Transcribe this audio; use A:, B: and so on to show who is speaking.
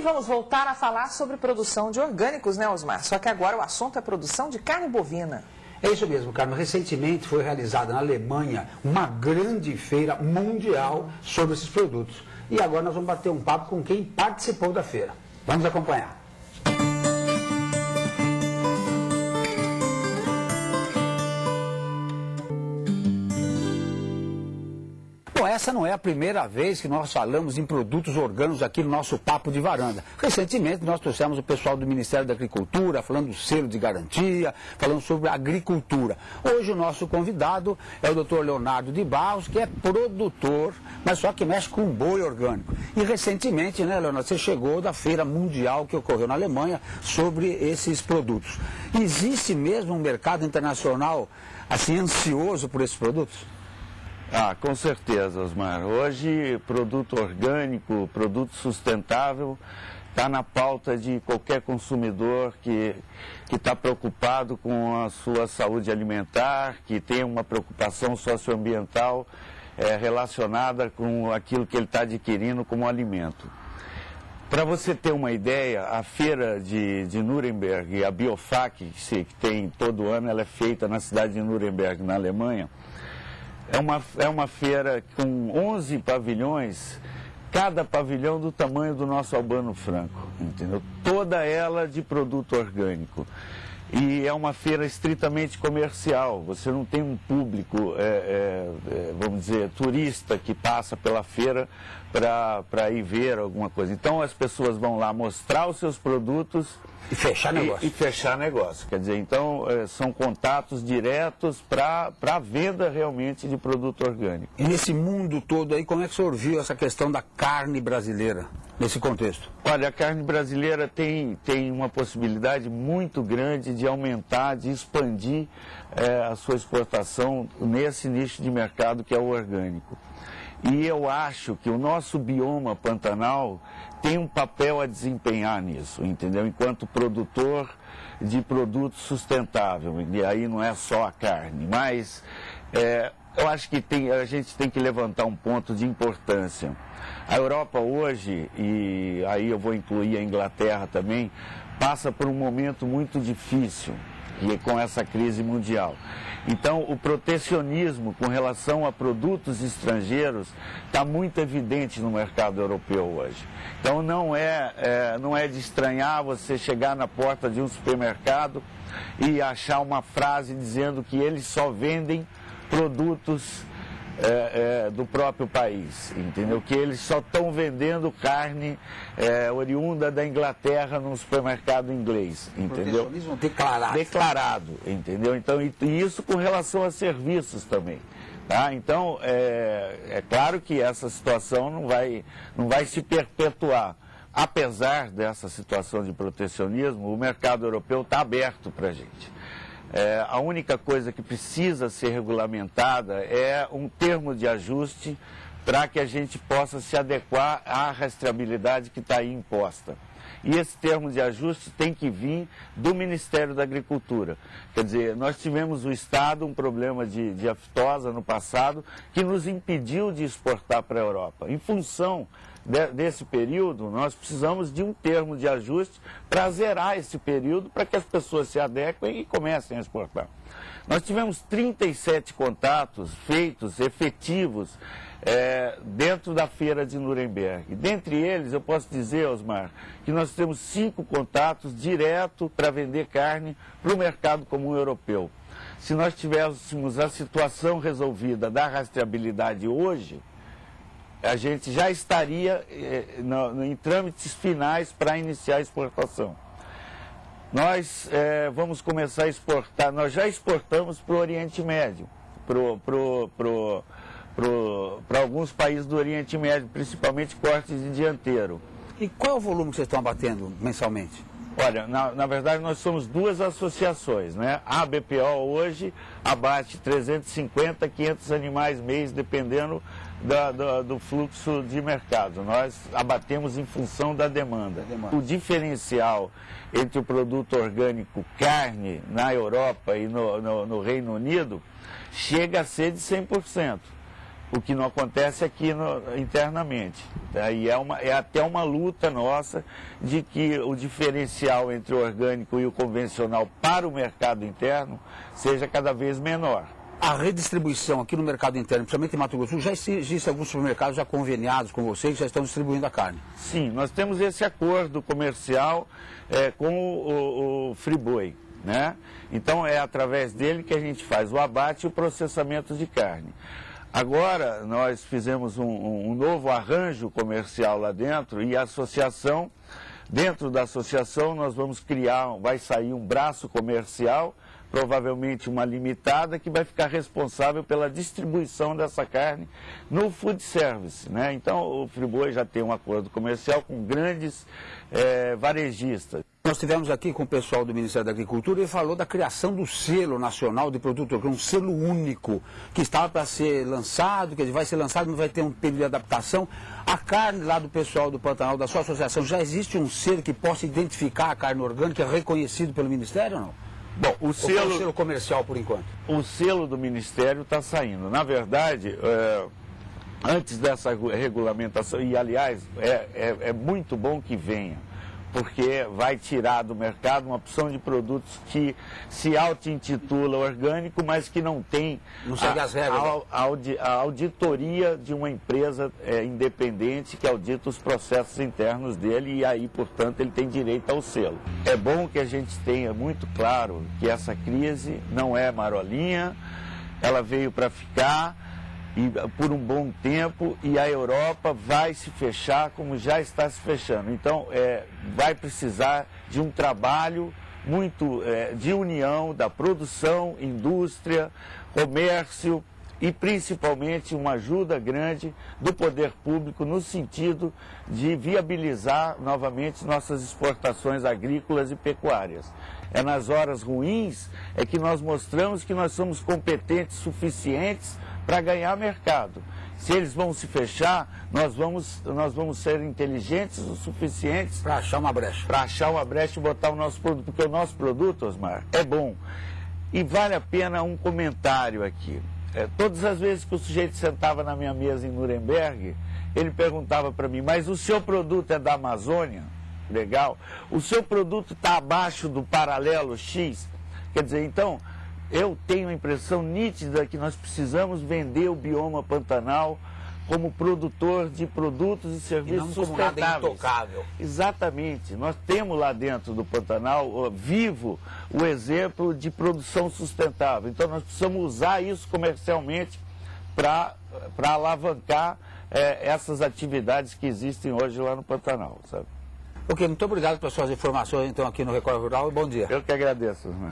A: vamos voltar a falar sobre produção de orgânicos, né, Osmar? Só que agora o assunto é produção de carne bovina.
B: É isso mesmo, Carmen. Recentemente foi realizada na Alemanha uma grande feira mundial sobre esses produtos. E agora nós vamos bater um papo com quem participou da feira. Vamos acompanhar. Bom, essa não é a primeira vez que nós falamos em produtos orgânicos aqui no nosso Papo de Varanda. Recentemente nós trouxemos o pessoal do Ministério da Agricultura, falando do selo de garantia, falando sobre a agricultura. Hoje o nosso convidado é o Doutor Leonardo de Barros, que é produtor, mas só que mexe com boi orgânico. E recentemente, né, Leonardo, você chegou da feira mundial que ocorreu na Alemanha sobre esses produtos. Existe mesmo um mercado internacional assim ansioso por esses produtos?
C: Ah, com certeza, Osmar. Hoje, produto orgânico, produto sustentável, está na pauta de qualquer consumidor que está preocupado com a sua saúde alimentar, que tem uma preocupação socioambiental relacionada com aquilo que ele está adquirindo como alimento. Para você ter uma ideia, a feira de Nuremberg, a Biofac, que tem todo ano, ela é feita na cidade de Nuremberg, na Alemanha. É uma feira com 11 pavilhões, cada pavilhão do tamanho do nosso Albano Franco, entendeu? Toda ela de produto orgânico. E é uma feira estritamente comercial, você não tem um público, vamos dizer, turista que passa pela feira para ir ver alguma coisa. Então as pessoas vão lá mostrar os seus produtos
B: e fechar negócio.
C: E fechar negócio. Quer dizer, então são contatos diretos para a venda realmente de produto orgânico.
B: E nesse mundo todo aí, como é que o senhor viu essa questão da carne brasileira nesse contexto?
C: Olha, a carne brasileira tem uma possibilidade muito grande de aumentar, de expandir a sua exportação nesse nicho de mercado que é o orgânico. E eu acho que o nosso bioma Pantanal tem um papel a desempenhar nisso, entendeu? Enquanto produtor de produto sustentável, e aí não é só a carne, mas eu acho que a gente tem que levantar um ponto de importância. A Europa hoje, e aí eu vou incluir a Inglaterra também, passa por um momento muito difícil e com essa crise mundial. Então, o protecionismo com relação a produtos estrangeiros está muito evidente no mercado europeu hoje. Então, não é de estranhar você chegar na porta de um supermercado e achar uma frase dizendo que eles só vendem produtos do próprio país, entendeu? Que eles só estão vendendo carne oriunda da Inglaterra num supermercado inglês, entendeu?
B: Protecionismo declarado.
C: Declarado, entendeu? Então, e isso com relação a serviços também. Tá? Então, é claro que essa situação não vai se perpetuar. Apesar dessa situação de protecionismo, o mercado europeu está aberto para a gente. A única coisa que precisa ser regulamentada é um termo de ajuste para que a gente possa se adequar à rastreabilidade que está aí imposta. E esse termo de ajuste tem que vir do Ministério da Agricultura. Quer dizer, nós tivemos no Estado um problema de aftosa no passado que nos impediu de exportar para a Europa. Em função desse período, nós precisamos de um termo de ajuste para zerar esse período, para que as pessoas se adequem e comecem a exportar. Nós tivemos 37 contatos feitos, efetivos, dentro da feira de Nuremberg. Dentre eles, eu posso dizer, Osmar, que nós temos 5 contatos direto para vender carne para o mercado comum europeu. Se nós tivéssemos a situação resolvida da rastreabilidade hoje, a gente já estaria em trâmites finais para iniciar a exportação. Nós vamos começar a exportar, nós já exportamos para o Oriente Médio, para alguns países do Oriente Médio, principalmente cortes de dianteiro.
B: E qual é o volume que vocês estão abatendo mensalmente?
C: Olha, na verdade nós somos duas associações, né? A BPO hoje abate 350, 500 animais mês, dependendo do fluxo de mercado. Nós abatemos em função da demanda. O diferencial entre o produto orgânico carne na Europa e no Reino Unido chega a ser de 100%. O que não acontece aqui internamente. E é até uma luta nossa de que o diferencial entre o orgânico e o convencional para o mercado interno seja cada vez menor.
B: A redistribuição aqui no mercado interno, principalmente em Mato Grosso, já existe alguns supermercados já conveniados com vocês que já estão distribuindo a carne?
C: Sim, nós temos esse acordo comercial com o Friboi, né? Então é através dele que a gente faz o abate e o processamento de carne. Agora nós fizemos um novo arranjo comercial lá dentro e a associação, dentro da associação nós vamos vai sair um braço comercial, provavelmente uma limitada, que vai ficar responsável pela distribuição dessa carne no food service, né? Então o Friboi já tem um acordo comercial com grandes varejistas.
B: Nós estivemos aqui com o pessoal do Ministério da Agricultura e falou da criação do selo nacional de produtor, que é um selo único, que estava para ser lançado, que vai ser lançado, não vai ter um período de adaptação. A carne lá do pessoal do Pantanal, da sua associação, já existe um selo que possa identificar a carne orgânica, reconhecido pelo Ministério ou não?
C: Bom, o
B: selo comercial por enquanto?
C: O selo do Ministério está saindo. Na verdade, antes dessa regulamentação, e aliás, é muito bom que venha, porque vai tirar do mercado uma opção de produtos que se auto-intitula orgânico, mas que não tem a auditoria de uma empresa independente que audita os processos internos dele e aí, portanto, ele tem direito ao selo. É bom que a gente tenha muito claro que essa crise não é marolinha, ela veio para ficar por um bom tempo e a Europa vai se fechar como já está se fechando. Então, vai precisar de um trabalho muito de união da produção, indústria, comércio e principalmente uma ajuda grande do poder público no sentido de viabilizar novamente nossas exportações agrícolas e pecuárias. É nas horas ruins que nós mostramos que nós somos competentes suficientes para ganhar mercado. Se eles vão se fechar, nós vamos ser inteligentes o suficientes
B: para achar uma brecha.
C: Para achar uma brecha e botar o nosso produto, porque o nosso produto, Osmar, é bom. E vale a pena um comentário aqui. Todas as vezes que o sujeito sentava na minha mesa em Nuremberg, ele perguntava para mim, mas o seu produto é da Amazônia? Legal. O seu produto está abaixo do paralelo X? Quer dizer, então, eu tenho a impressão nítida que nós precisamos vender o bioma Pantanal como produtor de produtos e serviços sustentáveis.
B: Como nada intocável.
C: Exatamente. Nós temos lá dentro do Pantanal vivo o exemplo de produção sustentável. Então nós precisamos usar isso comercialmente para alavancar essas atividades que existem hoje lá no Pantanal, sabe?
B: Ok, muito obrigado pelas suas informações então aqui no Record Rural e bom dia.
C: Eu que agradeço.